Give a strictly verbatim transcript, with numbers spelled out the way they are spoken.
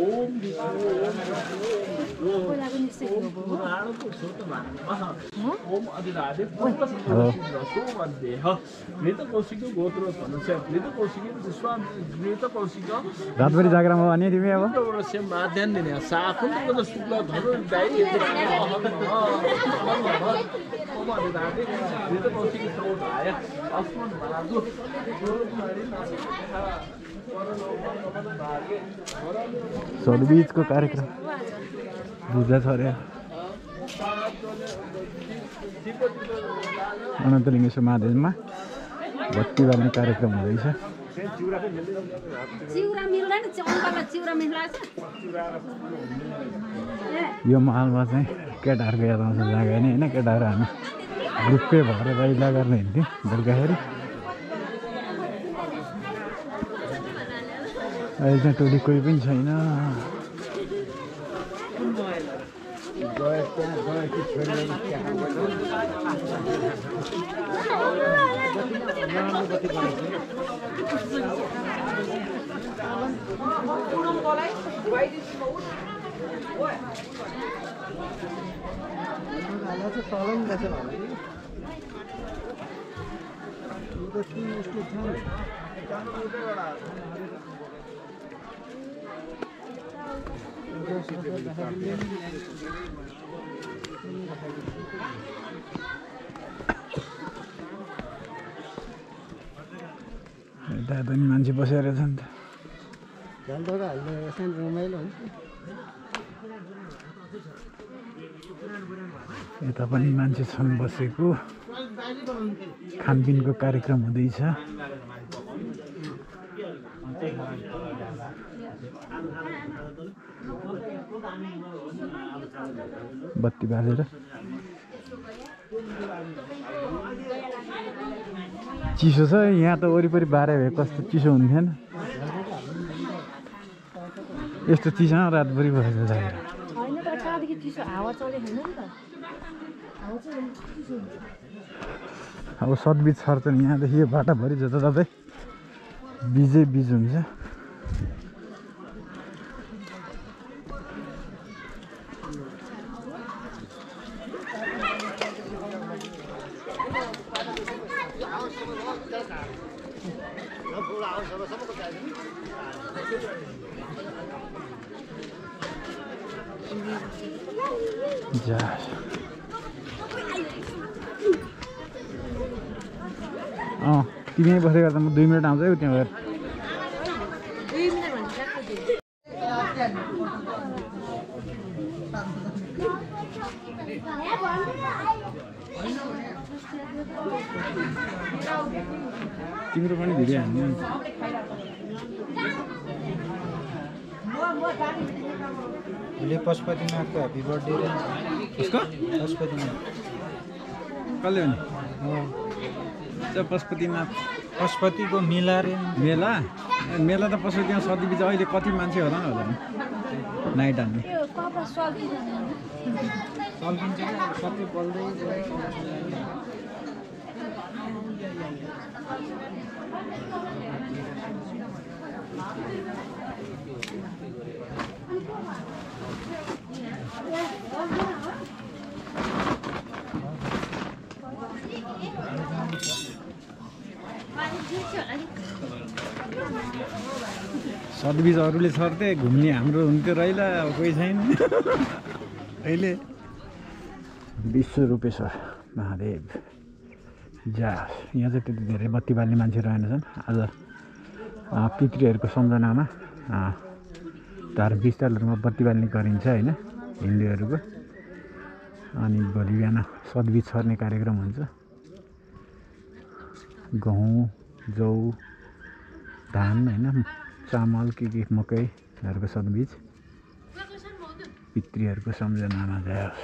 रातभरि जागरामा भने तिमी अब ध्यान दिने साखुनको शुक्ल धनु दाइ सदबीजको कार्यक्रम बुझ्दा छ अरे अनन्तलिङ्गेश्वर महादेवमा बत्ती बाल्ने कार्यक्रम हुँदैछ। यो माहलमा चाहिँ केटाहरूको याद आउँछ जग्गा नि होइन, केटाहरू हामी ग्रुपै भएर रैला गर्ने हिँड्थ्यौँ बेलुकाखेरि। अहिले चाहिँ टोली कोही पनि छैन। यता पनि मान्छे बसेर छ नि त। यता पनि मान्छे छन् बसेको। खानपिनको कार्यक्रम हुँदैछ। बत्ती बालेर चिसो छ यहाँ त। वरिपरि बाह्र भए कस्तो चिसो हुन्थेन, यस्तो चिसो रातभरि बसेर जाएर। अब सदबीज सर्छ नि यहाँदेखि यो बाटाभरि जताततै बिजै बिज हुन्छ। जा अँ तिमी बसेर गर्दा म दुई मिनट आउँछ है त्यहाँ गएर। तिम्रो पनि भिडियो हान्नु ले पशुपतिनाथको ह्याप्पी बर्थडे रे। उसको पशुपतिनाथ कसले भने? त्यो पशुपतिनाथ पशुपतिको मेला रे। मेला मेला त पशुपतिनाथ सदबीज अहिले कति मान्छे होला होला नि नाइट हान्ने। सल्किन्छ सबै बल्दै सदबीज अरूले सर्थे घुम्ने हाम्रो हुन्थ्यो रैला, अब कोही छैन। अहिले विश्व रूपेश्वर महादेव जा यहाँ चाहिँ त्यति धेरै बत्ती बाल्ने मान्छे रहेनछन्। आज पितृहरूको सम्झनामा धार्मिक स्थलहरूमा बत्ती बाल्ने गरिन्छ होइन हिन्दूहरूको। अनि भोलि बिहान सदबीज सर्ने कार्यक्रम हुन्छ। गहुँ जौ धान होइन चामल के के मकैहरूको सदबीज पितृहरूको सम्झनामा जाओस्।